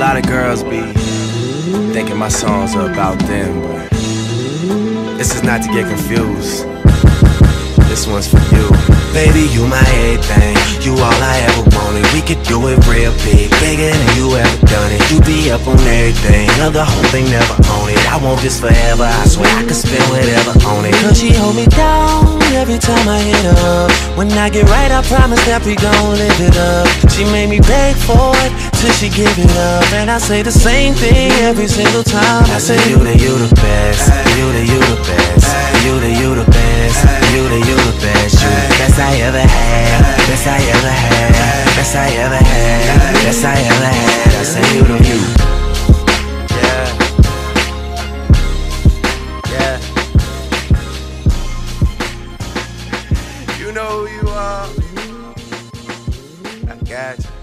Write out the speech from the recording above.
lot of girls be thinking my songs are about them, but this is not to get confused. This one's for you. Baby, you my everything, you all I ever wanted. We could do it real big, bigger than you ever done it. You be up on everything, love the whole thing, never own it. I want this forever, I swear I could spend whatever on it. Cause she hold me down every time I hit her up. When I get right, I promise that we gon' live it up. She made me beg for it till she give it up, and I say the same thing every single time. I say you the best, you the best, you the best, you the best, you best I ever had, best I ever had, best I ever had, best I ever had. I say you.